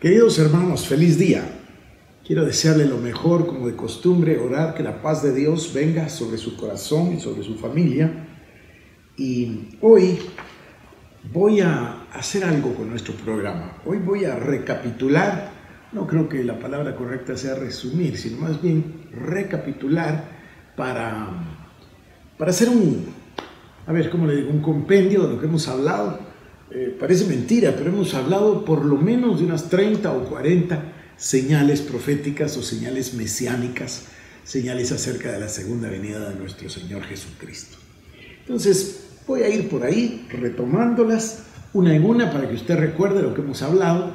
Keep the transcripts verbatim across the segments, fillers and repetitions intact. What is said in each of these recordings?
Queridos hermanos, feliz día. Quiero desearle lo mejor, como de costumbre, orar que la paz de Dios venga sobre su corazón y sobre su familia. Y hoy voy a hacer algo con nuestro programa. Hoy voy a recapitular, no creo que la palabra correcta sea resumir, sino más bien recapitular para, para hacer un, a ver, ¿cómo le digo? Un compendio de lo que hemos hablado. Eh, parece mentira, pero hemos hablado por lo menos de unas treinta o cuarenta señales proféticas o señales mesiánicas, señales acerca de la segunda venida de nuestro Señor Jesucristo. Entonces, voy a ir por ahí retomándolas una en una para que usted recuerde lo que hemos hablado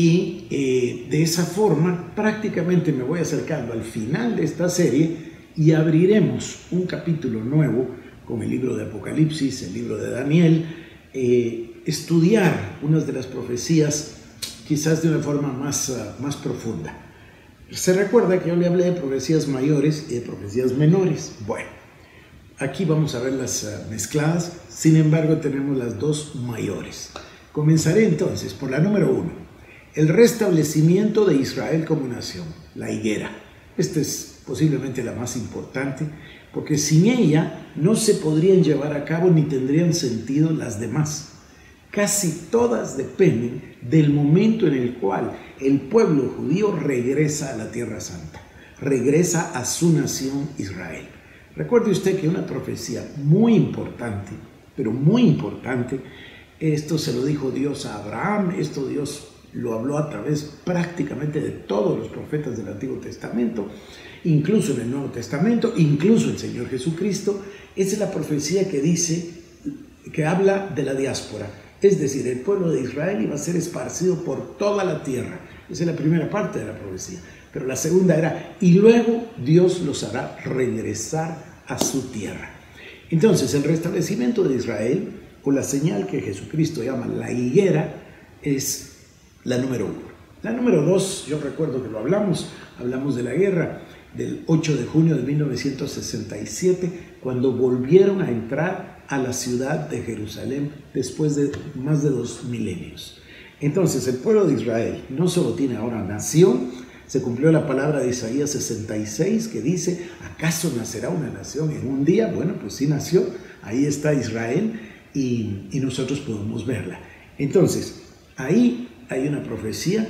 y eh, de esa forma prácticamente me voy acercando al final de esta serie y abriremos un capítulo nuevo con el libro de Apocalipsis, el libro de Daniel, eh, estudiar unas de las profecías quizás de una forma más, uh, más profunda. Se recuerda que yo le hablé de profecías mayores y de profecías menores. Bueno, aquí vamos a verlas uh, mezcladas, sin embargo tenemos las dos mayores. Comenzaré entonces por la número uno, el restablecimiento de Israel como nación, la higuera. Esta es posiblemente la más importante, porque sin ella no se podrían llevar a cabo ni tendrían sentido las demás. Casi todas dependen del momento en el cual el pueblo judío regresa a la Tierra Santa, regresa a su nación Israel. Recuerde usted que una profecía muy importante, pero muy importante, esto se lo dijo Dios a Abraham, esto Dios lo habló a través prácticamente de todos los profetas del Antiguo Testamento, incluso en el Nuevo Testamento, incluso el Señor Jesucristo. Esa es la profecía que dice, que habla de la diáspora. Es decir, el pueblo de Israel iba a ser esparcido por toda la tierra. Esa es la primera parte de la profecía. Pero la segunda era, y luego Dios los hará regresar a su tierra. Entonces, el restablecimiento de Israel, o la señal que Jesucristo llama la higuera, es la número uno. La número dos, yo recuerdo que lo hablamos, hablamos de la guerra del ocho de junio de mil novecientos sesenta y siete, cuando volvieron a entrar a la ciudad de Jerusalén después de más de dos milenios. Entonces el pueblo de Israel no solo tiene ahora nación, se cumplió la palabra de Isaías sesenta y seis que dice, ¿acaso nacerá una nación en un día? Bueno, pues sí nació, ahí está Israel y, y nosotros podemos verla. Entonces, ahí hay una profecía,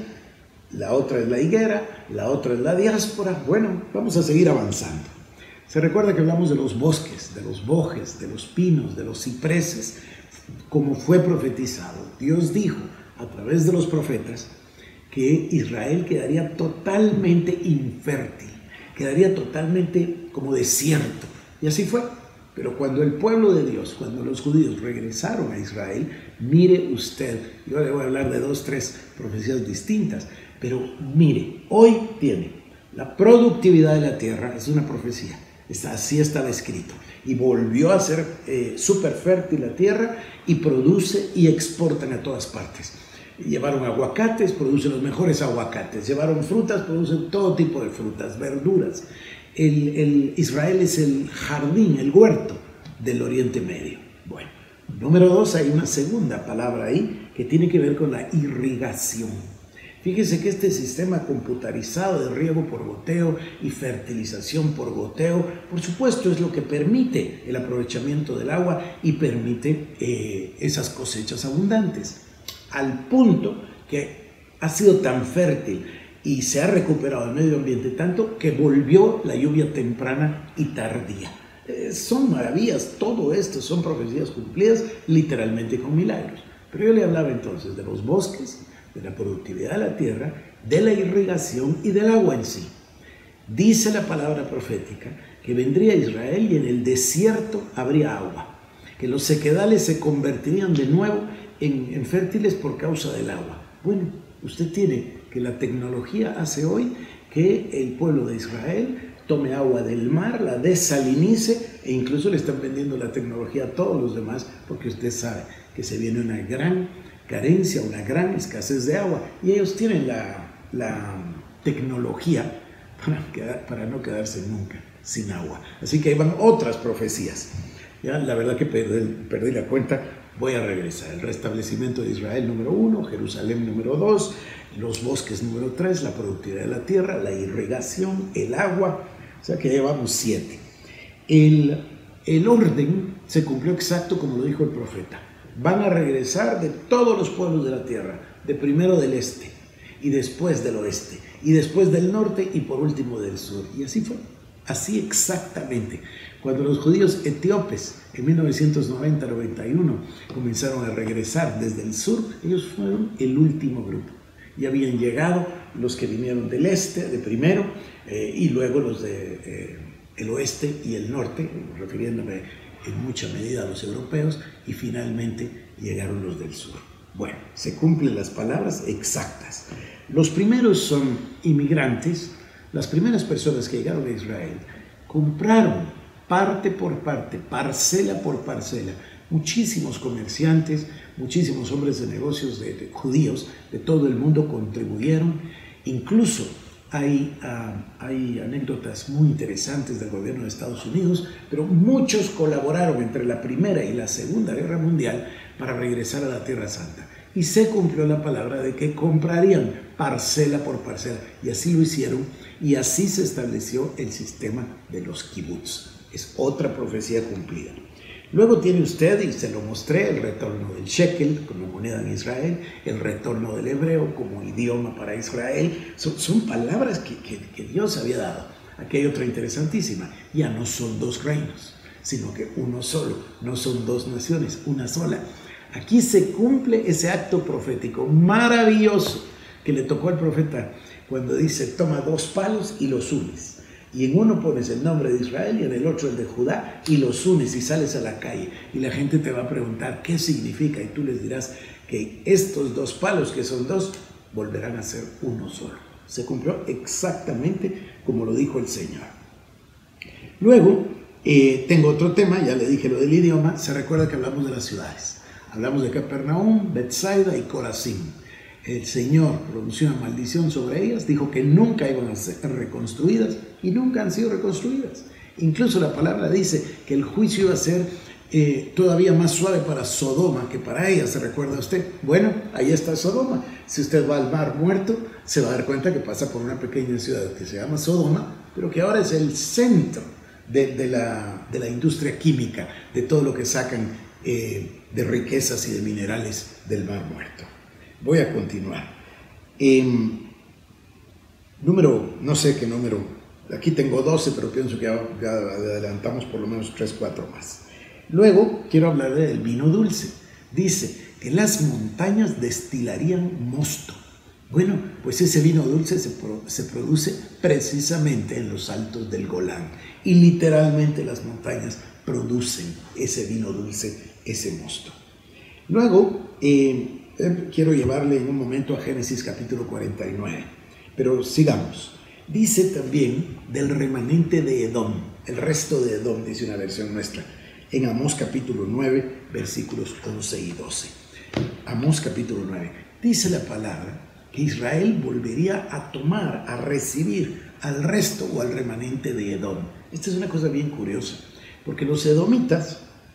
la otra es la higuera, la otra es la diáspora. Bueno, vamos a seguir avanzando. Se recuerda que hablamos de los bosques, de los bojes, de los pinos, de los cipreses, como fue profetizado. Dios dijo a través de los profetas que Israel quedaría totalmente infértil, quedaría totalmente como desierto. Y así fue. Pero cuando el pueblo de Dios, cuando los judíos regresaron a Israel, mire usted, yo le voy a hablar de dos, tres profecías distintas, pero mire, hoy tiene la productividad de la tierra, es una profecía. Está, así estaba escrito, y volvió a ser eh, súper fértil la tierra y produce y exportan a todas partes. Llevaron aguacates, producen los mejores aguacates, llevaron frutas, producen todo tipo de frutas, verduras. El, el Israel es el jardín, el huerto del Oriente Medio. Bueno, número dos, hay una segunda palabra ahí que tiene que ver con la irrigación. Fíjese que este sistema computarizado de riego por goteo y fertilización por goteo, por supuesto, es lo que permite el aprovechamiento del agua y permite eh, esas cosechas abundantes, al punto que ha sido tan fértil y se ha recuperado el medio ambiente tanto que volvió la lluvia temprana y tardía. Eh, son maravillas, todo esto son profecías cumplidas literalmente con milagros. Pero yo le hablaba entonces de los bosques, de la productividad de la tierra, de la irrigación y del agua en sí. Dice la palabra profética que vendría Israel y en el desierto habría agua, que los sequedales se convertirían de nuevo en, en fértiles por causa del agua. Bueno, usted tiene que la tecnología hace hoy que el pueblo de Israel tome agua del mar, la desalinice e incluso le están vendiendo la tecnología a todos los demás porque usted sabe que se viene una gran carencia, una gran escasez de agua y ellos tienen la, la tecnología para, quedar, para no quedarse nunca sin agua. Así que ahí van otras profecías. Ya, la verdad que perdí, perdí la cuenta voy a regresar. El restablecimiento de Israel número uno, Jerusalén número dos, los bosques número tres, la productividad de la tierra, la irrigación, el agua, o sea que llevamos siete. El, el orden se cumplió exacto como lo dijo el profeta. Van a regresar de todos los pueblos de la tierra, de primero del este, y después del oeste, y después del norte, y por último del sur. Y así fue, así exactamente. Cuando los judíos etíopes en mil novecientos noventa noventa y uno comenzaron a regresar desde el sur, ellos fueron el último grupo. Ya habían llegado los que vinieron del este, de primero, eh, y luego los del de, eh, oeste y el norte, refiriéndome en mucha medida a los europeos, y finalmente llegaron los del sur. Bueno, se cumplen las palabras exactas. Los primeros son inmigrantes, las primeras personas que llegaron a Israel compraron parte por parte, parcela por parcela. Muchísimos comerciantes, muchísimos hombres de negocios de, de judíos de todo el mundo contribuyeron. Incluso hay, uh, hay anécdotas muy interesantes del gobierno de Estados Unidos, pero muchos colaboraron entre la Primera y la Segunda Guerra Mundial para regresar a la Tierra Santa. Y se cumplió la palabra de que comprarían parcela por parcela. Y así lo hicieron, y así se estableció el sistema de los kibbutz. Es otra profecía cumplida. Luego tiene usted, y se lo mostré, el retorno del shekel como moneda en Israel, el retorno del hebreo como idioma para Israel. Son, son palabras que, que, que Dios había dado. Aquí hay otra interesantísima. Ya no son dos reinos, sino que uno solo. No son dos naciones, una sola. Aquí se cumple ese acto profético maravilloso que le tocó al profeta cuando dice: toma dos palos y los unes. Y en uno pones el nombre de Israel y en el otro el de Judá, y los unes y sales a la calle. Y la gente te va a preguntar qué significa, y tú les dirás que estos dos palos, que son dos, volverán a ser uno solo. Se cumplió exactamente como lo dijo el Señor. Luego, eh, tengo otro tema, ya le dije lo del idioma. Se recuerda que hablamos de las ciudades. Hablamos de Capernaum, Betsaida y Corazín. El Señor pronunció una maldición sobre ellas, dijo que nunca iban a ser reconstruidas y nunca han sido reconstruidas. Incluso la palabra dice que el juicio iba a ser eh, todavía más suave para Sodoma que para ellas. ¿Se recuerda usted? Bueno, ahí está Sodoma. Si usted va al Mar Muerto, se va a dar cuenta que pasa por una pequeña ciudad que se llama Sodoma, pero que ahora es el centro de, de, la, de la industria química, de todo lo que sacan eh, de riquezas y de minerales del Mar Muerto. Voy a continuar. Eh, número, no sé qué número, aquí tengo doce, pero pienso que ya, ya adelantamos por lo menos tres, cuatro más. Luego quiero hablar del vino dulce. Dice que las montañas destilarían mosto. Bueno, pues ese vino dulce se, pro, se produce precisamente en los altos del Golán. Y literalmente las montañas producen ese vino dulce, ese mosto. Luego, eh, quiero llevarle en un momento a Génesis capítulo cuarenta y nueve, pero sigamos. Dice también del remanente de Edom, el resto de Edom, dice una versión nuestra, en Amós capítulo nueve, versículos once y doce. Amós capítulo nueve, dice la palabra que Israel volvería a tomar, a recibir al resto o al remanente de Edom. Esta es una cosa bien curiosa, porque los edomitas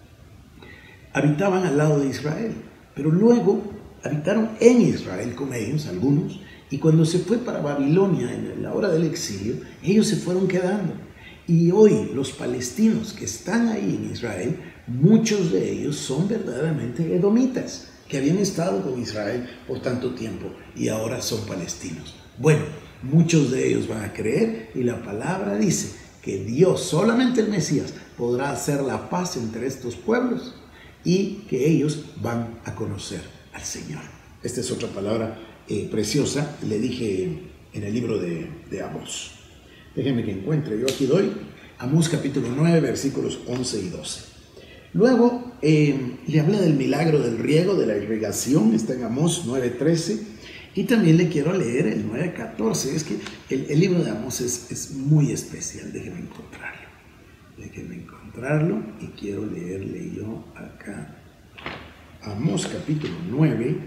habitaban al lado de Israel, pero luego habitaron en Israel con ellos, algunos, y cuando se fue para Babilonia en la hora del exilio, ellos se fueron quedando. Y hoy los palestinos que están ahí en Israel, muchos de ellos son verdaderamente edomitas, que habían estado con Israel por tanto tiempo y ahora son palestinos. Bueno, muchos de ellos van a creer, y la palabra dice que Dios, solamente el Mesías, podrá hacer la paz entre estos pueblos y que ellos van a conocer al Señor. Esta es otra palabra eh, preciosa, le dije en el libro de, de Amós. Déjenme que encuentre, yo aquí doy Amós capítulo nueve, versículos once y doce. Luego eh, le habla del milagro del riego, de la irrigación, está en Amós nueve trece, y también le quiero leer el nueve catorce. Es que el, el libro de Amós es, es muy especial, déjenme encontrarlo. Déjenme encontrarlo y quiero leerle yo acá. Amós capítulo nueve,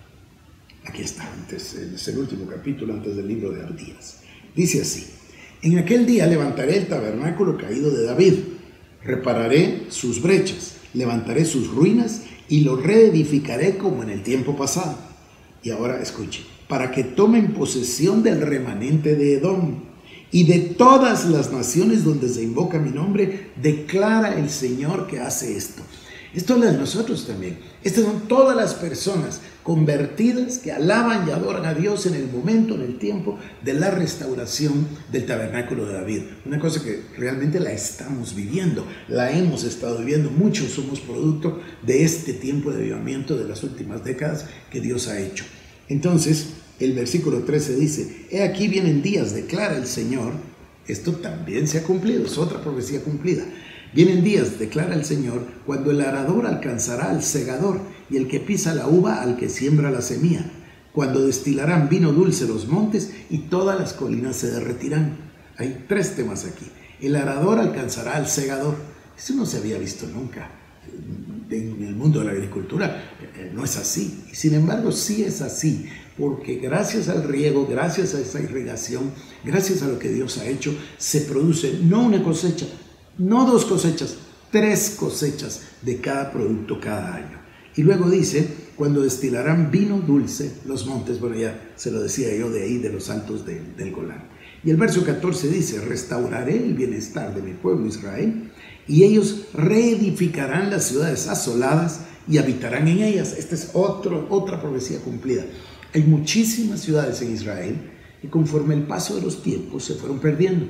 aquí está, antes, es el último capítulo antes del libro de Abdías. Dice así: en aquel día levantaré el tabernáculo caído de David, repararé sus brechas, levantaré sus ruinas y lo reedificaré como en el tiempo pasado. Y ahora escuche, para que tomen posesión del remanente de Edom y de todas las naciones donde se invoca mi nombre, declara el Señor que hace esto. Esto habla de nosotros también. Estas son todas las personas convertidas que alaban y adoran a Dios en el momento, en el tiempo de la restauración del tabernáculo de David. Una cosa que realmente la estamos viviendo, la hemos estado viviendo. Muchos somos producto de este tiempo de avivamiento de las últimas décadas que Dios ha hecho. Entonces, el versículo trece dice, he aquí vienen días, declara el Señor. Esto también se ha cumplido, es otra profecía cumplida. Vienen días, declara el Señor, cuando el arador alcanzará al segador y el que pisa la uva al que siembra la semilla, cuando destilarán vino dulce los montes y todas las colinas se derretirán. Hay tres temas aquí. El arador alcanzará al segador. Eso no se había visto nunca en el mundo de la agricultura. No es así. Y sin embargo, sí es así, porque gracias al riego, gracias a esa irrigación, gracias a lo que Dios ha hecho, se produce no una cosecha, no dos cosechas, tres cosechas de cada producto cada año. Y luego dice, cuando destilarán vino dulce los montes, bueno, ya se lo decía yo de ahí, de los altos de, del Golán. Y el verso catorce dice, restauraré el bienestar de mi pueblo Israel, y ellos reedificarán las ciudades asoladas y habitarán en ellas. Esta es otro, otra profecía cumplida. Hay muchísimas ciudades en Israel que conforme el paso de los tiempos se fueron perdiendo.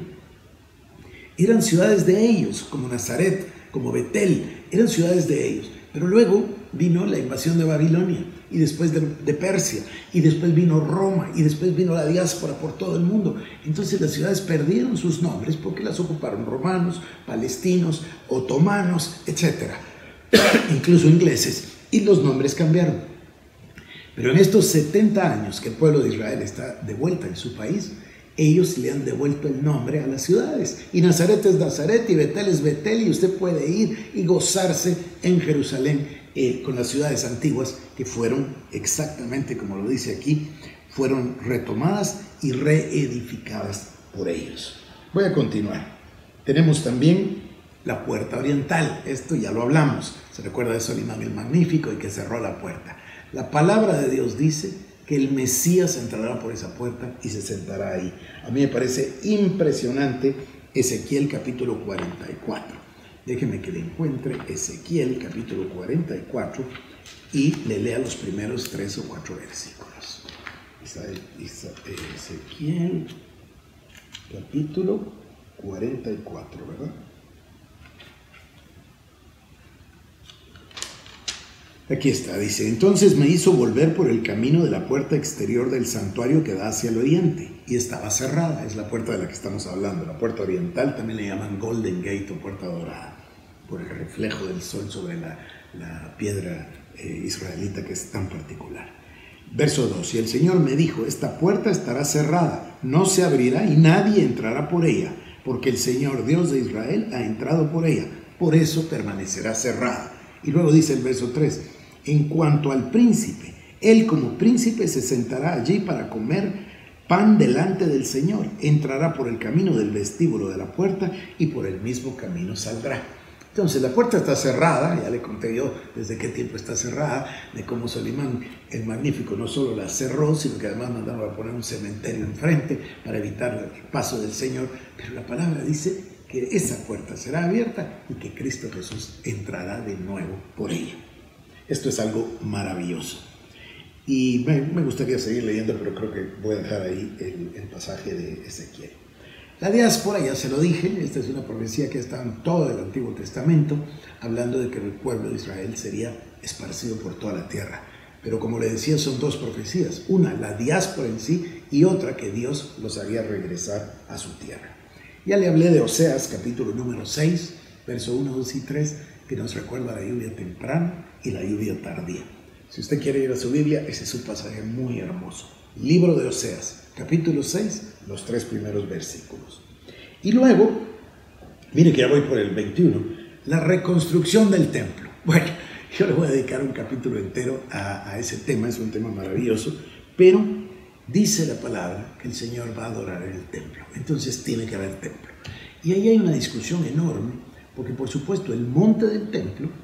Eran ciudades de ellos, como Nazaret, como Betel, eran ciudades de ellos. Pero luego vino la invasión de Babilonia, y después de, de Persia, y después vino Roma, y después vino la diáspora por todo el mundo. Entonces las ciudades perdieron sus nombres porque las ocuparon romanos, palestinos, otomanos, etcétera, incluso ingleses, y los nombres cambiaron. Pero en estos setenta años que el pueblo de Israel está de vuelta en su país, ellos le han devuelto el nombre a las ciudades. Y Nazaret es Nazaret y Betel es Betel, y usted puede ir y gozarse en Jerusalén eh, con las ciudades antiguas que fueron exactamente como lo dice aquí, fueron retomadas y reedificadas por ellos. Voy a continuar. Tenemos también la puerta oriental. Esto ya lo hablamos. Se recuerda de Solimán el Magnífico y que cerró la puerta. La palabra de Dios dice que el Mesías entrará por esa puerta y se sentará ahí. A mí me parece impresionante Ezequiel capítulo cuarenta y cuatro. Déjeme que le encuentre Ezequiel capítulo cuarenta y cuatro y le lea los primeros tres o cuatro versículos. Ezequiel capítulo cuarenta y cuatro, ¿verdad? Aquí está, dice, entonces me hizo volver por el camino de la puerta exterior del santuario que da hacia el oriente, y estaba cerrada, es la puerta de la que estamos hablando, la puerta oriental, también le llaman Golden Gate o puerta dorada, por el reflejo del sol sobre la, la piedra eh, israelita que es tan particular. Verso dos, y el Señor me dijo, esta puerta estará cerrada, no se abrirá y nadie entrará por ella, porque el Señor Dios de Israel ha entrado por ella, por eso permanecerá cerrada. Y luego dice el verso tres, en cuanto al príncipe, él como príncipe se sentará allí para comer pan delante del Señor, entrará por el camino del vestíbulo de la puerta y por el mismo camino saldrá. Entonces la puerta está cerrada, ya le conté yo desde qué tiempo está cerrada, de cómo Solimán el Magnífico no solo la cerró, sino que además mandaron a poner un cementerio enfrente para evitar el paso del Señor, pero la palabra dice que esa puerta será abierta y que Cristo Jesús entrará de nuevo por ella. Esto es algo maravilloso. Y me, me gustaría seguir leyendo, pero creo que voy a dejar ahí el, el pasaje de Ezequiel. La diáspora, ya se lo dije, esta es una profecía que está en todo el Antiguo Testamento, hablando de que el pueblo de Israel sería esparcido por toda la tierra. Pero como le decía, son dos profecías. Una, la diáspora en sí, y otra, que Dios los haría regresar a su tierra. Ya le hablé de Oseas, capítulo número seis, verso uno, dos y tres, que nos recuerda la lluvia temprana y la lluvia tardía. Si usted quiere ir a su Biblia, ese es un pasaje muy hermoso. Libro de Oseas, capítulo seis, los tres primeros versículos. Y luego, mire que ya voy por el veintiuno, la reconstrucción del templo. Bueno, yo le voy a dedicar un capítulo entero a, a ese tema, es un tema maravilloso, pero dice la palabra que el Señor va a adorar en el templo, entonces tiene que haber templo. Y ahí hay una discusión enorme, porque por supuesto el monte del templo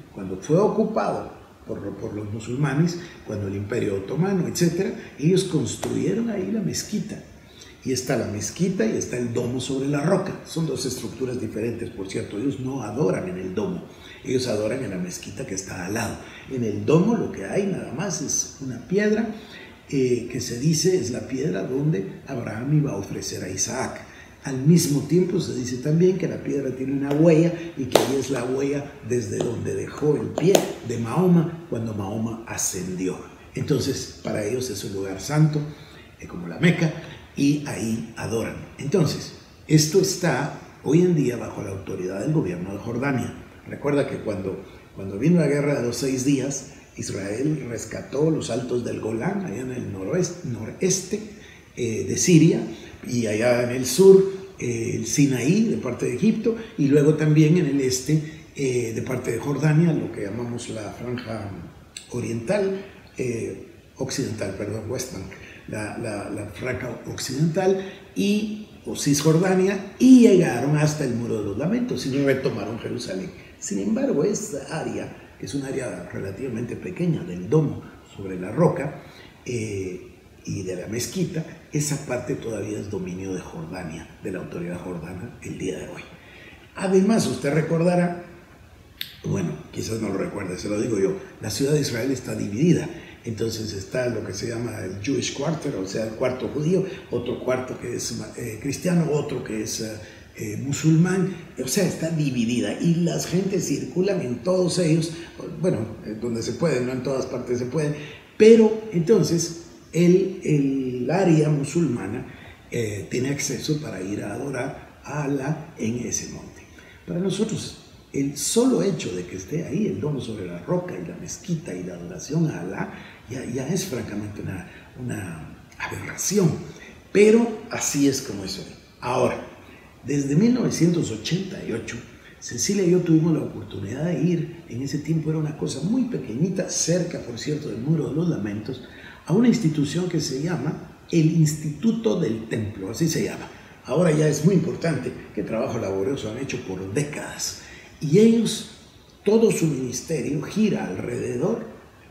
cuando fue ocupado por, por los musulmanes, cuando el Imperio Otomano, etcétera, ellos construyeron ahí la mezquita. Y está la mezquita y está el domo sobre la roca. Son dos estructuras diferentes, por cierto. Ellos no adoran en el domo, ellos adoran en la mezquita que está al lado. En el domo lo que hay nada más es una piedra eh, que se dice es la piedra donde Abraham iba a ofrecer a Isaac. Al mismo tiempo se dice también que la piedra tiene una huella y que ahí es la huella desde donde dejó el pie de Mahoma cuando Mahoma ascendió. Entonces para ellos es un lugar santo, eh, como la Meca, y ahí adoran. Entonces, esto está hoy en día bajo la autoridad del gobierno de Jordania. Recuerda que cuando, cuando vino la guerra de los seis días, Israel rescató los altos del Golán, allá en el noroeste, noreste eh, de Siria, y allá en el sur, eh, el Sinaí, de parte de Egipto, y luego también en el este, eh, de parte de Jordania, lo que llamamos la franja oriental, eh, occidental, perdón, West Bank. La, la, la franja occidental y o Cisjordania, y llegaron hasta el Muro de los Lamentos y retomaron Jerusalén. Sin embargo, esta área, que es un área relativamente pequeña del domo sobre la roca eh, y de la mezquita, esa parte todavía es dominio de Jordania, de la autoridad jordana el día de hoy. Además, usted recordará, bueno, quizás no lo recuerde, se lo digo yo, la ciudad de Israel está dividida. Entonces está lo que se llama el Jewish Quarter, o sea, el cuarto judío, otro cuarto que es eh, cristiano, otro que es eh, eh, musulmán, o sea, está dividida y las gentes circulan en todos ellos, bueno, donde se puede, no en todas partes se puede, pero entonces el, el área musulmana eh, tiene acceso para ir a adorar a Alá en ese monte. Para nosotros, el solo hecho de que esté ahí el domo sobre la roca y la mezquita y la adoración a Alá ya, ya es francamente una, una aberración, pero así es como es hoy. Ahora, desde mil novecientos ochenta y ocho, Cecilia y yo tuvimos la oportunidad de ir, en ese tiempo era una cosa muy pequeñita, cerca, por cierto, del Muro de los Lamentos, a una institución que se llama el Instituto del Templo, así se llama. Ahora ya es muy importante, qué trabajo laborioso han hecho por décadas. Y ellos, todo su ministerio gira alrededor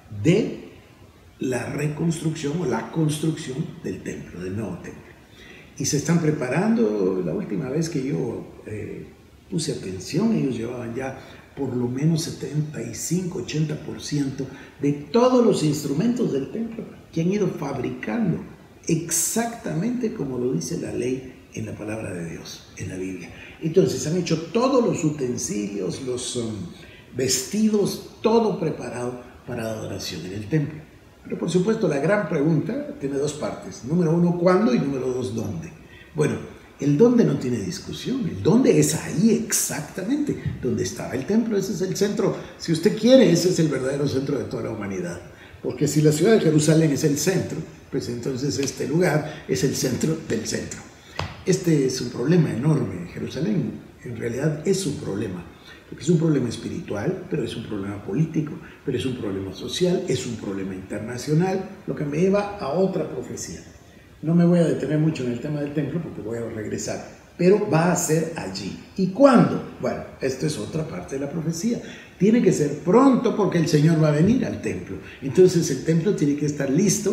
de la reconstrucción o la construcción del templo, del nuevo templo. Y se están preparando, la última vez que yo eh, puse atención, ellos llevaban ya por lo menos setenta y cinco, ochenta por ciento de todos los instrumentos del templo que han ido fabricando exactamente como lo dice la ley en la palabra de Dios, en la Biblia. Entonces han hecho todos los utensilios, los um, vestidos, todo preparado para adoración en el templo. Pero por supuesto la gran pregunta tiene dos partes. Número uno, ¿cuándo? Y número dos, ¿dónde? Bueno, el dónde no tiene discusión. El dónde es ahí exactamente, donde estaba el templo. Ese es el centro, si usted quiere, ese es el verdadero centro de toda la humanidad. Porque si la ciudad de Jerusalén es el centro, pues entonces este lugar es el centro del centro. Este es un problema enorme. Jerusalén en realidad es un problema, porque es un problema espiritual, pero es un problema político, pero es un problema social, es un problema internacional, lo que me lleva a otra profecía. No me voy a detener mucho en el tema del templo porque voy a regresar, pero va a ser allí. ¿Y cuándo? Bueno, esto es otra parte de la profecía. Tiene que ser pronto porque el Señor va a venir al templo. Entonces el templo tiene que estar listo.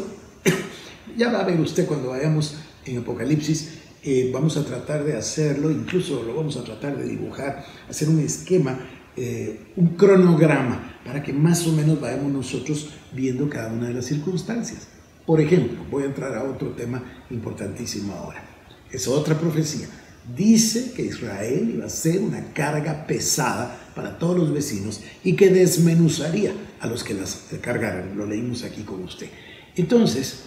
Ya va a ver usted cuando vayamos en Apocalipsis, eh, vamos a tratar de hacerlo, incluso lo vamos a tratar de dibujar, hacer un esquema, eh, un cronograma, para que más o menos vayamos nosotros viendo cada una de las circunstancias. Por ejemplo, voy a entrar a otro tema importantísimo ahora. Es otra profecía. Dice que Israel iba a ser una carga pesada para todos los vecinos y que desmenuzaría a los que las cargaran. Lo leímos aquí con usted. Entonces,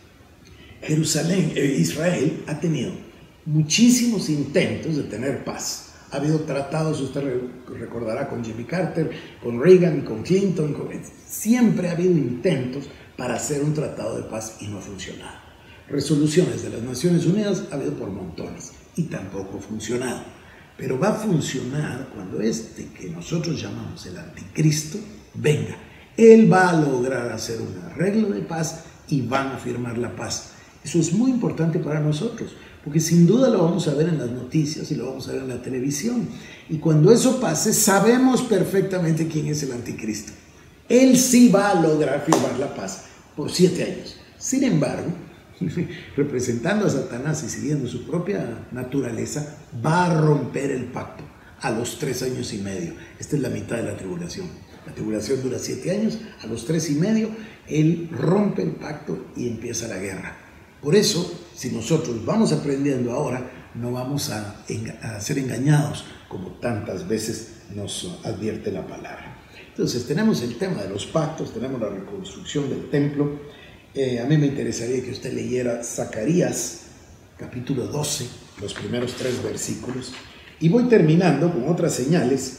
Jerusalén, eh, Israel ha tenido muchísimos intentos de tener paz. Ha habido tratados, usted recordará, con Jimmy Carter, con Reagan, con Clinton. Con... Siempre ha habido intentos para hacer un tratado de paz y no ha funcionado. Resoluciones de las Naciones Unidas ha habido por montones y tampoco ha funcionado. Pero va a funcionar cuando este que nosotros llamamos el anticristo venga. Él va a lograr hacer un arreglo de paz y van a firmar la paz. Eso es muy importante para nosotros, porque sin duda lo vamos a ver en las noticias y lo vamos a ver en la televisión. Y cuando eso pase, sabemos perfectamente quién es el anticristo. Él sí va a lograr firmar la paz por siete años. Sin embargo, representando a Satanás y siguiendo su propia naturaleza, va a romper el pacto a los tres años y medio. Esta es la mitad de la tribulación. La tribulación dura siete años, a los tres y medio, él rompe el pacto y empieza la guerra. Por eso, si nosotros vamos aprendiendo ahora, no vamos a, a ser engañados como tantas veces nos advierte la palabra. Entonces, tenemos el tema de los pactos, tenemos la reconstrucción del templo. Eh, a mí me interesaría que usted leyera Zacarías, capítulo doce, los primeros tres versículos. Y voy terminando con otras señales.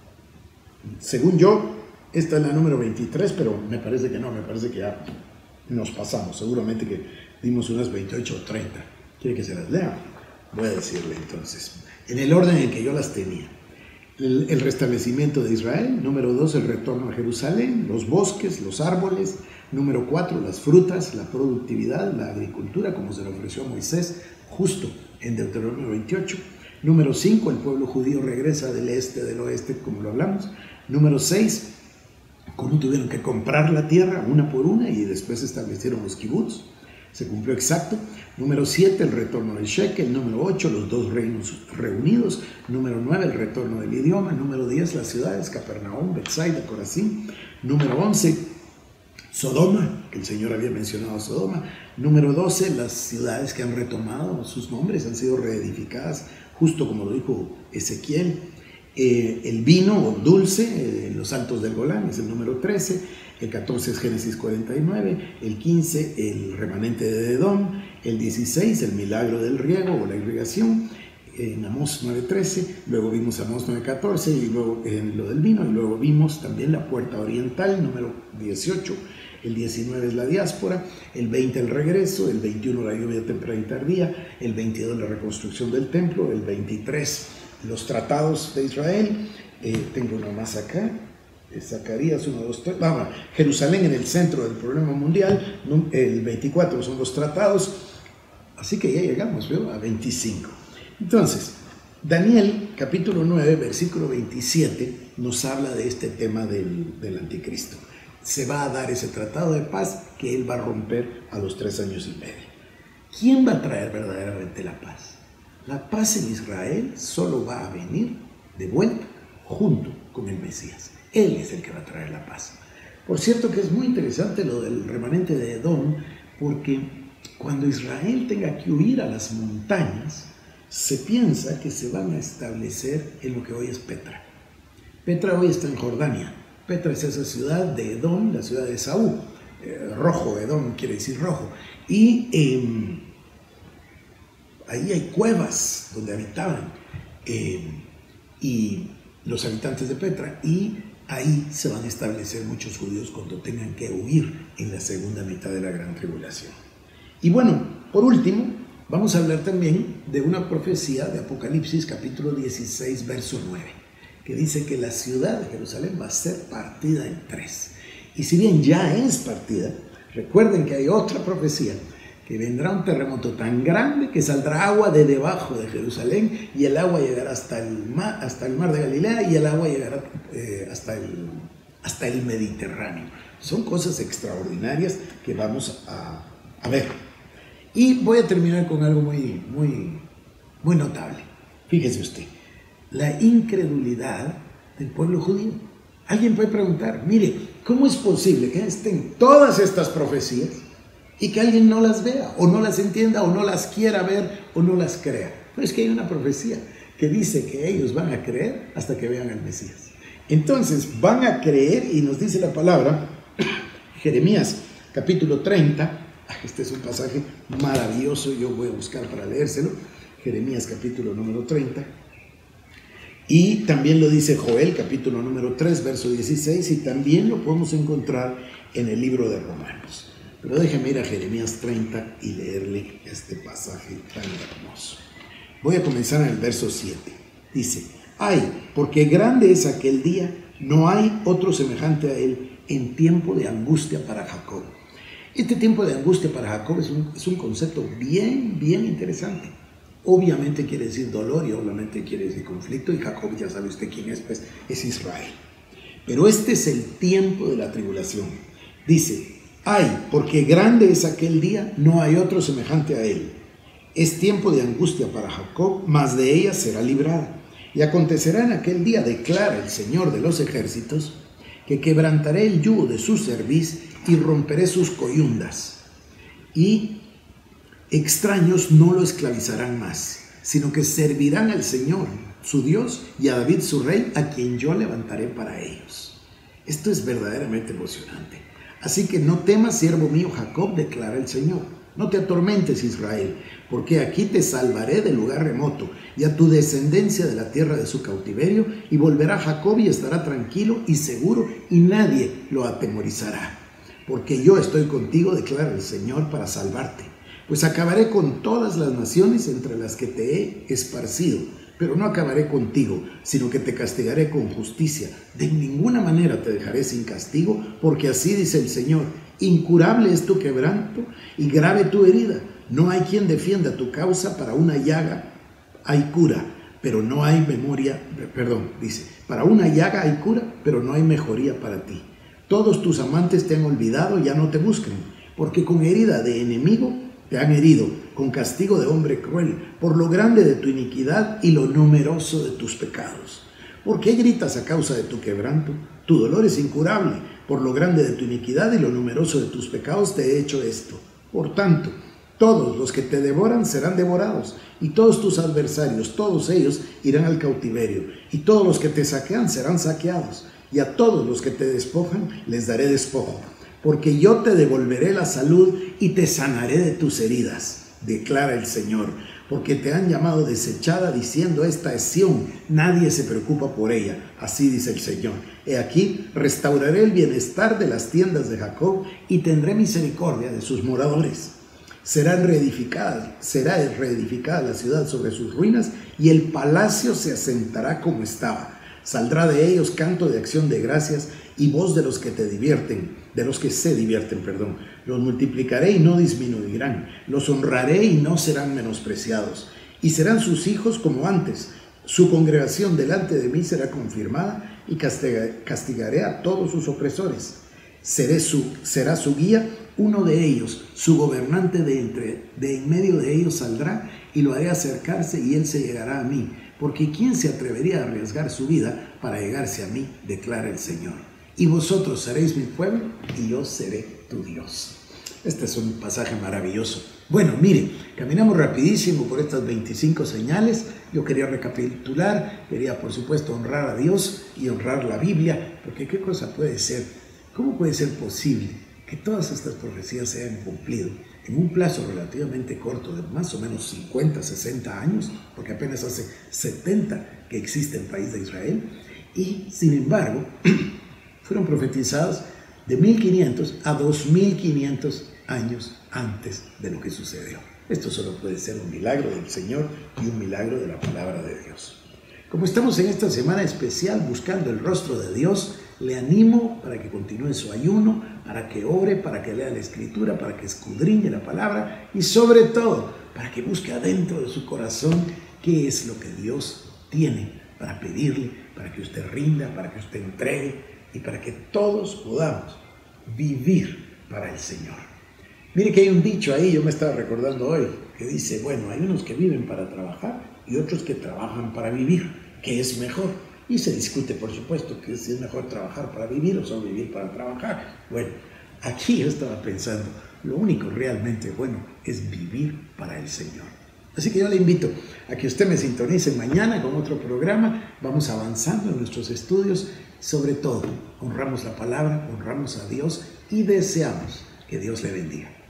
Según yo, esta es la número veintitrés, pero me parece que no, me parece que ya nos pasamos. Seguramente que dimos unas veintiocho o treinta. ¿Quiere que se las lea? Voy a decirle entonces, en el orden en que yo las tenía. El, el restablecimiento de Israel. Número dos, el retorno a Jerusalén. Los bosques, los árboles. Número cuatro, las frutas, la productividad, la agricultura, como se le ofreció a Moisés, justo en Deuteronomio veintiocho. Número cinco, el pueblo judío regresa del este, del oeste, como lo hablamos. Número seis, cómo tuvieron que comprar la tierra una por una y después se establecieron los kibbutz. Se cumplió exacto. Número siete, el retorno del shekel. Número ocho, los dos reinos reunidos. Número nueve, el retorno del idioma. Número diez, las ciudades, Capernaum, Betsaida, Corazín. Número once, Sodoma, que el Señor había mencionado a Sodoma. Número doce, las ciudades que han retomado sus nombres, han sido reedificadas, justo como lo dijo Ezequiel. Eh, el vino dulce, eh, los altos del Golán, es el número trece. El catorce es Génesis cuarenta y nueve. El quince, el remanente de Edom. El dieciséis, el milagro del riego o la irrigación, en Amós nueve trece. Luego vimos Amós nueve catorce y luego en lo del vino. Y luego vimos también la puerta oriental, número dieciocho. El diecinueve es la diáspora, el veinte el regreso, el veintiuno la lluvia temprana y tardía, el veintidós la reconstrucción del templo, el veintitrés los tratados de Israel. Eh, tengo uno más acá, eh, Zacarías uno, dos, tres, vamos, Jerusalén en el centro del problema mundial. El veinticuatro son los tratados, así que ya llegamos, ¿veo? A veinticinco. Entonces, Daniel capítulo nueve, versículo veintisiete nos habla de este tema del, del anticristo. Se va a dar ese tratado de paz que él va a romper a los tres años y medio. ¿Quién va a traer verdaderamente la paz? La paz en Israel solo va a venir de vuelta junto con el Mesías. Él es el que va a traer la paz. Por cierto que es muy interesante lo del remanente de Edom, porque cuando Israel tenga que huir a las montañas, se piensa que se van a establecer en lo que hoy es Petra. Petra hoy está en Jordania. Petra es esa ciudad de Edom, la ciudad de Esaú. Eh, rojo, Edom quiere decir rojo. Y eh, ahí hay cuevas donde habitaban eh, y los habitantes de Petra. Y ahí se van a establecer muchos judíos cuando tengan que huir en la segunda mitad de la gran tribulación. Y bueno, por último, vamos a hablar también de una profecía de Apocalipsis, capítulo dieciséis, verso nueve. Que dice que la ciudad de Jerusalén va a ser partida en tres. Y si bien ya es partida, recuerden que hay otra profecía, que vendrá un terremoto tan grande que saldrá agua de debajo de Jerusalén y el agua llegará hasta el mar, hasta el mar de Galilea y el agua llegará eh, hasta, el, hasta el Mediterráneo. Son cosas extraordinarias que vamos a, a ver. Y voy a terminar con algo muy, muy, muy notable. Fíjese usted. La incredulidad del pueblo judío. Alguien puede preguntar, mire, ¿cómo es posible que estén todas estas profecías y que alguien no las vea, o no las entienda, o no las quiera ver, o no las crea? Pero es que hay una profecía que dice que ellos van a creer hasta que vean al Mesías. Entonces van a creer, y nos dice la palabra, Jeremías capítulo treinta, este es un pasaje maravilloso, yo voy a buscar para leérselo, Jeremías capítulo número treinta. Y también lo dice Joel, capítulo número tres, verso dieciséis, y también lo podemos encontrar en el libro de Romanos. Pero déjeme ir a Jeremías treinta y leerle este pasaje tan hermoso. Voy a comenzar en el verso siete. Dice, ay, porque grande es aquel día, no hay otro semejante a él en tiempo de angustia para Jacob. Este tiempo de angustia para Jacob es un, es un concepto bien, bien interesante. obviamente quiere decir dolor y obviamente quiere decir conflicto, y Jacob, ya sabe usted quién es, pues es Israel. Pero este es el tiempo de la tribulación. Dice, ay, porque grande es aquel día, no hay otro semejante a él. Es tiempo de angustia para Jacob, mas de ella será librada. Y acontecerá en aquel día, declara el Señor de los ejércitos, que quebrantaré el yugo de su cerviz y romperé sus coyundas. Y extraños no lo esclavizarán más, sino que servirán al Señor, su Dios, y a David su rey, a quien yo levantaré para ellos. Esto es verdaderamente emocionante. Así que no temas, siervo mío Jacob, declara el Señor. No te atormentes, Israel, porque aquí te salvaré del lugar remoto y a tu descendencia de la tierra de su cautiverio, y volverá Jacob y estará tranquilo y seguro, y nadie lo atemorizará. Porque yo estoy contigo, declara el Señor, para salvarte. Pues acabaré con todas las naciones entre las que te he esparcido, pero no acabaré contigo, sino que te castigaré con justicia. De ninguna manera te dejaré sin castigo, porque así dice el Señor, incurable es tu quebranto y grave tu herida. No hay quien defienda tu causa. Para una llaga hay cura, pero no hay memoria, perdón, dice, para una llaga hay cura, pero no hay mejoría para ti. Todos tus amantes te han olvidado, ya no te buscan, porque con herida de enemigo te han herido, con castigo de hombre cruel, por lo grande de tu iniquidad y lo numeroso de tus pecados. ¿Por qué gritas a causa de tu quebranto? Tu dolor es incurable, por lo grande de tu iniquidad y lo numeroso de tus pecados te he hecho esto. Por tanto, todos los que te devoran serán devorados, y todos tus adversarios, todos ellos, irán al cautiverio, y todos los que te saquean serán saqueados, y a todos los que te despojan les daré despojo. Porque yo te devolveré la salud y te sanaré de tus heridas, declara el Señor. Porque te han llamado desechada, diciendo, esta es Sión, nadie se preocupa por ella. Así dice el Señor. He aquí, restauraré el bienestar de las tiendas de Jacob y tendré misericordia de sus moradores. Será reedificada, será reedificada la ciudad sobre sus ruinas, y el palacio se asentará como estaba. Saldrá de ellos canto de acción de gracias y voz de los que te divierten, de los que se divierten, perdón. Los multiplicaré y no disminuirán, los honraré y no serán menospreciados, y serán sus hijos como antes. Su congregación delante de mí será confirmada, y castigaré a todos sus opresores. Seré su, será su guía uno de ellos, su gobernante de entre, de en medio de ellos saldrá, y lo haré acercarse, y él se llegará a mí. Porque ¿quién se atrevería a arriesgar su vida para llegarse a mí? Declara el Señor. Y vosotros seréis mi pueblo, y yo seré tu Dios. Este es un pasaje maravilloso. Bueno, mire, caminamos rapidísimo por estas veinticinco señales. Yo quería recapitular, quería por supuesto honrar a Dios y honrar la Biblia, porque ¿qué cosa puede ser? ¿Cómo puede ser posible que todas estas profecías se hayan cumplido en un plazo relativamente corto de más o menos cincuenta, sesenta años, porque apenas hace setenta que existe el país de Israel, y sin embargo fueron profetizadas de mil quinientos a dos mil quinientos años antes de lo que sucedió? Esto solo puede ser un milagro del Señor y un milagro de la palabra de Dios. Como estamos en esta semana especial buscando el rostro de Dios, le animo para que continúe su ayuno, para que ore, para que lea la Escritura, para que escudriñe la palabra y sobre todo para que busque adentro de su corazón qué es lo que Dios tiene para pedirle, para que usted rinda, para que usted entregue y para que todos podamos vivir para el Señor. Mire que hay un dicho ahí, yo me estaba recordando hoy, que dice, bueno, hay unos que viven para trabajar y otros que trabajan para vivir. ¿Qué es mejor? Y se discute, por supuesto, que si es mejor trabajar para vivir o solo vivir para trabajar. Bueno, aquí yo estaba pensando, lo único realmente bueno es vivir para el Señor. Así que yo le invito a que usted me sintonice mañana con otro programa. Vamos avanzando en nuestros estudios. Sobre todo, honramos la palabra, honramos a Dios y deseamos que Dios le bendiga.